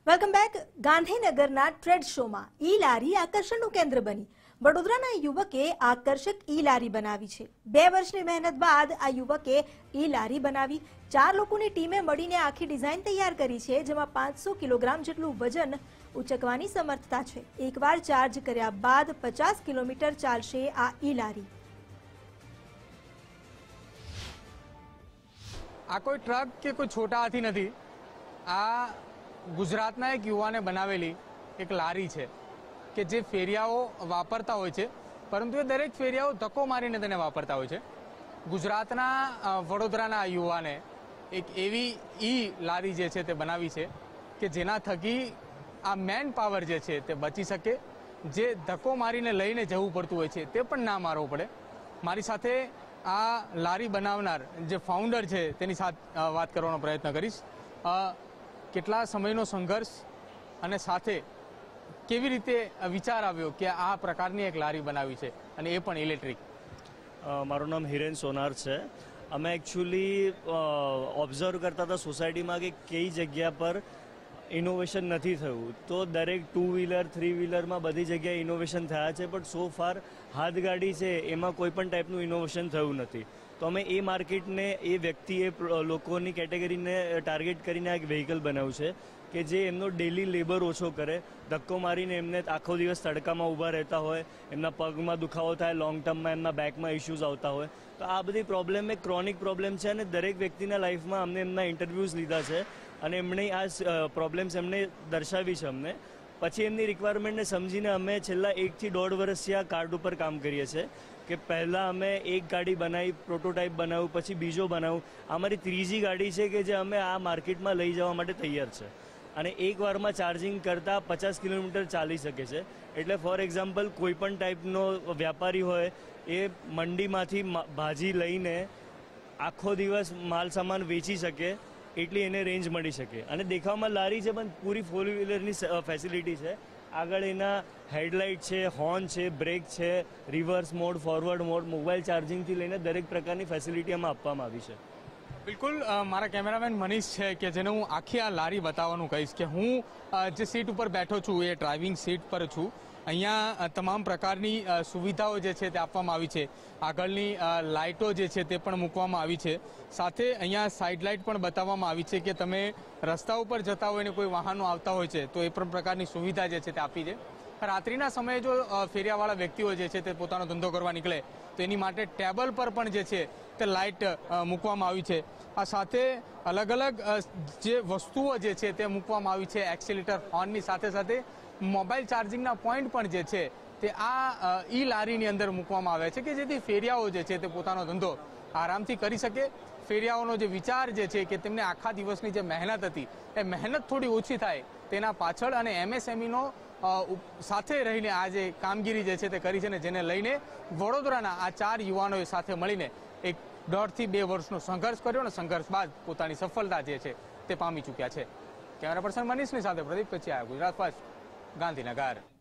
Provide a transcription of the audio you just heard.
Welcome back. ગાંધીનગરના trade શોમાં ઈ લારી આકર્ષણનું કેન્દ્ર બની. વડોદરાના યુવકે આકર્ષક ઈ લારી બનાવી છે. 2 વર્ષની મહેનત બાદ આ યુવકે ઈ લારી બનાવી 4 લોકોની ટીમે મળીને આખી ડિઝાઇન તૈયાર કરી છે, જેમાં 500 કિલોગ્રામ જેટલું વજન ઉચકવાની સમર્થતા છે. એકવાર ચાર્જ કર્યા બાદ 50 કિલોમીટર ચાલશે આ ઈ લારી. આ કોઈ ટ્રક કે કોઈ છોટા હાથી નથી. આ ગુજરાતના એક યુવાને બનાવેલી એક લારી છે કે જે ફેરિયાઓ વાપરતા હોય છે, પરંતુ એ દરેક ફેરિયાઓ ધક્કો મારીને તેને વાપરતા હોય છે. ગુજરાતના વડોદરાના યુવાને એક એવી ઈ લારી જે છે તે બનાવી છે કે જેના થકી આ મેન પાવર જે છે તે બચી શકે. જે ધક્કો મારીને લઈને જવું પડતું હોય છે તે પણ ના મારવો પડે. મારી સાથે આ લારી બનાવનાર જે ફાઉન્ડર છે તેની સાથે વાત કરવાનો પ્રયત્ન કરીશ. કેટલા સમયનો સંઘર્ષ અને સાથે કેવી રીતે વિચાર આવ્યો કે આ પ્રકારની એક લારી બનાવી છે અને એ પણ ઇલેક્ટ્રિક? મારું નામ હિરેન સોનાર છે. અમે એકચ્યુઅલી ઓબ્ઝર્વ કરતા હતા સોસાયટીમાં કે કઈ જગ્યા પર ઇનોવેશન નથી થયું. તો દરેક 2 વ્હીલર 3 વ્હીલરમાં બધી જગ્યાએ ઇનોવેશન થયા છે, પણ સો ફાર હાથગાડી છે એમાં કોઈ પણ ટાઈપનું ઇનોવેશન થયું નથી. તો અમે એ માર્કેટને, એ વ્યક્તિએ, લોકોની કેટેગરીને ટાર્ગેટ કરીને એક વ્હીકલ બનાવ્યું છે કે જે એમનો ડેલી લેબર ઓછો કરે. ધક્કો મારીને એમને આખો દિવસ તડકામાં ઊભા રહેતા હોય, એમના પગમાં દુખાવો થાય, લોંગ ટર્મમાં એમના બેકમાં ઇશ્યુઝ આવતા હોય. તો આ બધી પ્રોબ્લેમ એક ક્રોનિક પ્રોબ્લેમ છે અને દરેક વ્યક્તિના લાઈફમાં અમને એમના ઇન્ટરવ્યૂઝ લીધા છે અને એમણે આ પ્રોબ્લેમ્સ એમને દર્શાવી છે અમને. પછી એમની રિક્વાયરમેન્ટને સમજીને અમે છેલ્લા 1 થી 1.5 વર્ષથી આ કાર્ડ ઉપર કામ કરીએ છીએ કે પહેલાં અમે એક ગાડી બનાવી, પ્રોટોટાઇપ બનાવ્યું, પછી બીજો બનાવ્યું. અમારી ત્રીજી ગાડી છે કે જે અમે આ માર્કેટમાં લઈ જવા માટે તૈયાર છે અને એક વારમાં ચાર્જિંગ કરતાં 50 કિલોમીટર ચાલી શકે છે. એટલે ફોર એક્ઝામ્પલ કોઈ પણ ટાઈપનો વ્યાપારી હોય એ મંડીમાંથી ભાજી લઈને આખો દિવસ માલ સામાન વેચી શકે એટલી એને રેન્જ મળી શકે. અને દેખાવમાં લારી છે પણ પૂરી 4 વ્હીલરની ફેસિલિટી છે. આગળ એના હેડલાઇટ છે, હોર્ન છે, બ્રેક છે, reverse mode, forward mode, mobile ચાર્જિંગથી લઈને દરેક પ્રકારની ફેસિલિટી આમાં આપવામાં આવી છે. બિલકુલ. મારા કેમેરામેન મનીષ છે કે જેને હું આખી આ લારી બતાવવાનું કહીશ કે હું જે સીટ ઉપર બેઠો છું એ ડ્રાઇવિંગ સીટ પર છું. અહીંયા તમામ પ્રકારની સુવિધાઓ જે છે તે આપવામાં આવી છે. આગળની લાઇટો જે છે તે પણ મૂકવામાં આવી છે. સાથે અહીંયા સાઇડ લાઇટ પણ બતાવવામાં આવી છે કે તમે રસ્તા ઉપર જતા હોય ને કોઈ વાહનો આવતા હોય છે તો એ પણ પ્રકારની સુવિધા જે છે તે આપી છે. રાત્રિના સમયે જો ફેરિયાવાળા વ્યક્તિઓ જે છે તે પોતાનો ધંધો કરવા નીકળે તો એની માટે ટેબલ પર પણ જે છે તે લાઇટ મૂકવામાં આવી છે. આ સાથે અલગ અલગ જે વસ્તુઓ જે છે તે મૂકવામાં આવી છે. એક્સિલેટર, હોર્નની સાથે સાથે મોબાઈલ ચાર્જિંગના પોઈન્ટ પણ જે છે તે આ ઈ લારીની અંદર મૂકવામાં આવે છે કે જેથી ફેરિયાઓ જે છે તે પોતાનો ધંધો આરામથી કરી શકે. ફેરિયાઓનો જે વિચાર જે છે કે તેમને આખા દિવસની જે મહેનત હતી એ મહેનત થોડી ઓછી થાય તેના પાછળ અને એમએસએમઈનો સાથે રહીને આ જે કામગીરી જે છે તે કરી છે ને જેને લઈને વડોદરાના આ 4 યુવાનોએ સાથે મળીને એક 1.5 થી 2 વર્ષનો સંઘર્ષ કર્યો અને સંઘર્ષ બાદ પોતાની સફળતા જે છે તે પામી ચૂક્યા છે. કેમેરા પર્સન મનીષની સાથે પ્રદીપ કચિયા, ગુજરાત ફર્સ્ટ, ગાંધીનગર.